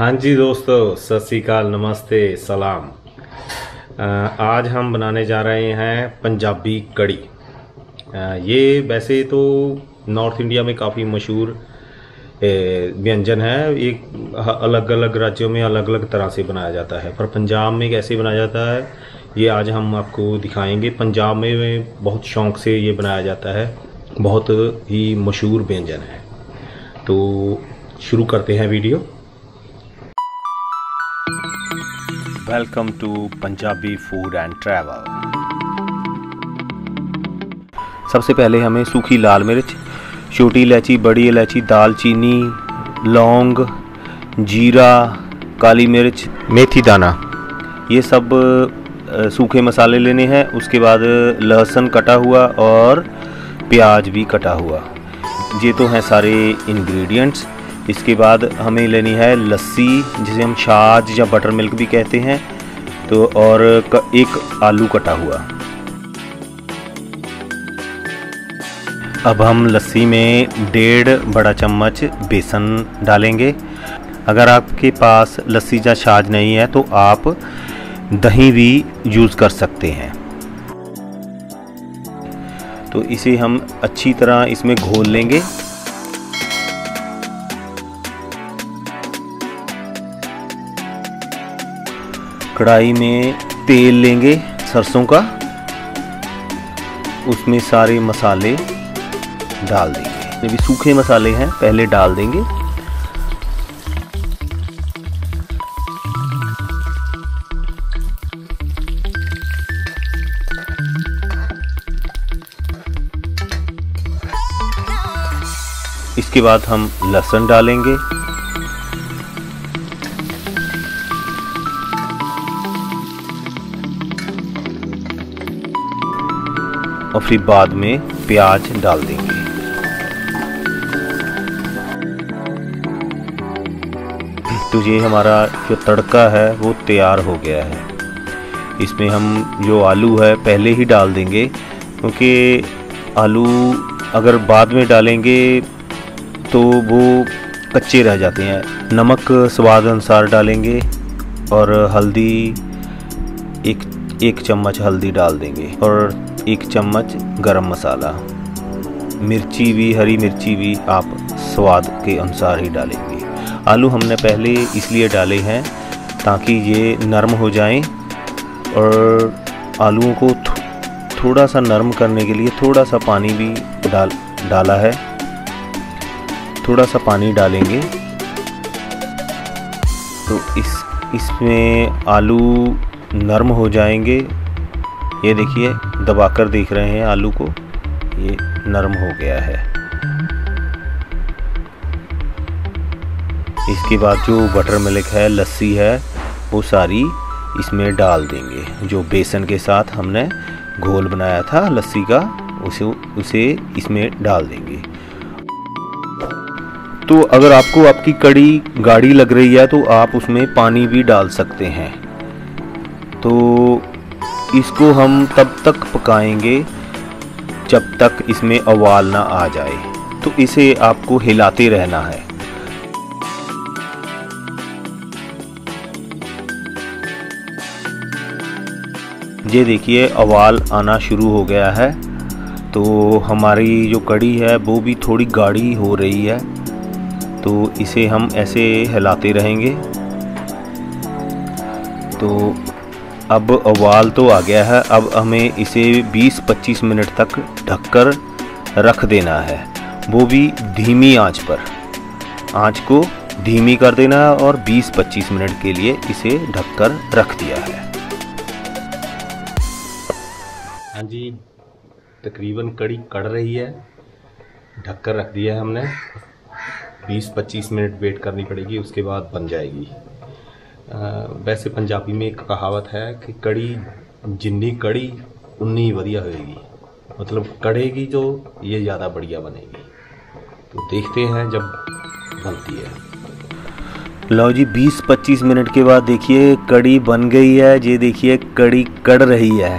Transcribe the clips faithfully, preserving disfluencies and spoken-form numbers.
हाँ जी दोस्तों, सत श्री अकाल, नमस्ते, सलाम। अ, आज हम बनाने जा रहे हैं पंजाबी कड़ी। अ, ये वैसे तो नॉर्थ इंडिया में काफ़ी मशहूर अ, व्यंजन है। एक अलग अलग राज्यों में अलग अलग तरह से बनाया जाता है, पर पंजाब में कैसे बनाया जाता है ये आज हम आपको दिखाएंगे। पंजाब में बहुत शौक़ से ये बनाया जाता है, बहुत ही मशहूर व्यंजन है। तो शुरू करते हैं video. Welcome to Punjabi food and travel. सबसे पहले हमें सूखी लाल मिर्च, छोटी इलायची, बड़ी इलायची, दालचीनी, लौंग, जीरा, काली मिर्च, मेथी दाना, ये सब सूखे मसाले लेने हैं। उसके बाद लहसुन कटा हुआ और प्याज भी कटा हुआ, ये तो हैं सारे इंग्रेडिएंट्स। इसके बाद हमें लेनी है लस्सी, जिसे हम छाछ या बटर मिल्क भी कहते हैं, तो और एक आलू कटा हुआ। अब हम लस्सी में डेढ़ बड़ा चम्मच बेसन डालेंगे। अगर आपके पास लस्सी या छाछ नहीं है तो आप दही भी यूज़ कर सकते हैं। तो इसे हम अच्छी तरह इसमें घोल लेंगे। कढ़ाई में तेल लेंगे सरसों का, उसमें सारे मसाले डाल देंगे। ये भी सूखे मसाले हैं, पहले डाल देंगे। इसके बाद हम लहसुन डालेंगे। और फिर बाद में प्याज डाल देंगे। तो ये हमारा जो तड़का है वो तैयार हो गया है। इसमें हम जो आलू है पहले ही डाल देंगे, क्योंकि आलू अगर बाद में डालेंगे तो वो कच्चे रह जाते हैं। नमक स्वाद अनुसार डालेंगे और हल्दी एक एक चम्मच हल्दी डाल देंगे और एक चम्मच गरम मसाला। मिर्ची भी, हरी मिर्ची भी आप स्वाद के अनुसार ही डालेंगे। आलू हमने पहले इसलिए डाले हैं ताकि ये नरम हो जाएं, और आलूओं को थो, थोड़ा सा नरम करने के लिए थोड़ा सा पानी भी डाल डाला है। थोड़ा सा पानी डालेंगे तो इस इसमें आलू नरम हो जाएंगे। ये देखिए, दबाकर देख रहे हैं आलू को, ये नरम हो गया है। इसके बाद जो बटर मिल्क है, लस्सी है, वो सारी इसमें डाल देंगे। जो बेसन के साथ हमने घोल बनाया था लस्सी का, उसे उसे इसमें डाल देंगे। तो अगर आपको आपकी कड़ी गाढ़ी लग रही है तो आप उसमें पानी भी डाल सकते हैं। तो इसको हम तब तक पकाएंगे जब तक इसमें उबाल ना आ जाए। तो इसे आपको हिलाते रहना है। ये देखिए, उबाल आना शुरू हो गया है। तो हमारी जो कड़ी है वो भी थोड़ी गाढ़ी हो रही है, तो इसे हम ऐसे हिलाते रहेंगे। तो अब उबाल तो आ गया है। अब हमें इसे बीस पच्चीस मिनट तक ढककर रख देना है, वो भी धीमी आंच पर। आंच को धीमी कर देना है और बीस पच्चीस मिनट के लिए इसे ढककर रख दिया है। हाँ जी, तकरीबन कड़ी कड़ रही है, ढककर रख दिया है हमने। बीस पच्चीस मिनट वेट करनी पड़ेगी, उसके बाद बन जाएगी। आ, वैसे पंजाबी में एक कहावत है कि कड़ी जिन्नी कड़ी उन्नी वधिया होएगी, मतलब कड़ेगी जो ये ज़्यादा बढ़िया बनेगी। तो देखते हैं जब बनती है। लो जी, बीस पच्चीस मिनट के बाद देखिए कड़ी बन गई है। ये देखिए कड़ी कड़ रही है।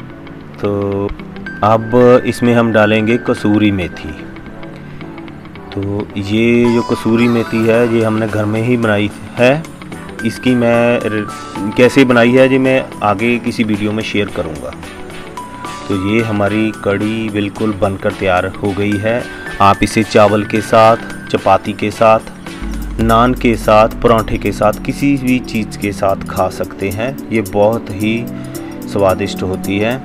तो अब इसमें हम डालेंगे कसूरी मेथी। तो ये जो कसूरी मेथी है ये हमने घर में ही बनाई है। इसकी मैं कैसे बनाई है जी मैं आगे किसी वीडियो में शेयर करूँगा। तो ये हमारी कढ़ी बिल्कुल बनकर तैयार हो गई है। आप इसे चावल के साथ, चपाती के साथ, नान के साथ, पराठे के साथ, किसी भी चीज़ के साथ खा सकते हैं। ये बहुत ही स्वादिष्ट होती है।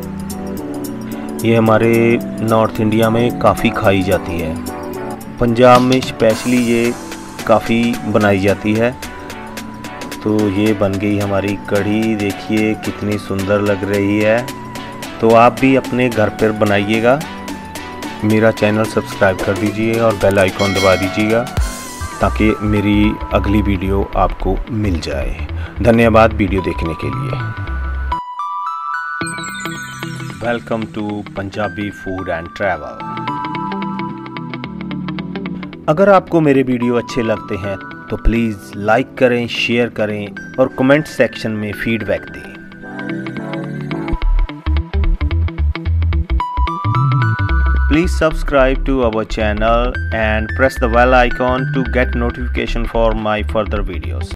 ये हमारे नॉर्थ इंडिया में काफ़ी खाई जाती है। पंजाब में स्पेशली ये काफ़ी बनाई जाती है। तो ये बन गई हमारी कढ़ी, देखिए कितनी सुंदर लग रही है। तो आप भी अपने घर पर बनाइएगा। मेरा चैनल सब्सक्राइब कर दीजिए और बेल आइकॉन दबा दीजिएगा ताकि मेरी अगली वीडियो आपको मिल जाए। धन्यवाद वीडियो देखने के लिए। Welcome to Punjabi food and travel. अगर आपको मेरे वीडियो अच्छे लगते हैं तो प्लीज़ लाइक करें, शेयर करें और कमेंट सेक्शन में फीडबैक दें। Please subscribe to our channel and press the bell icon to get notification for my further videos.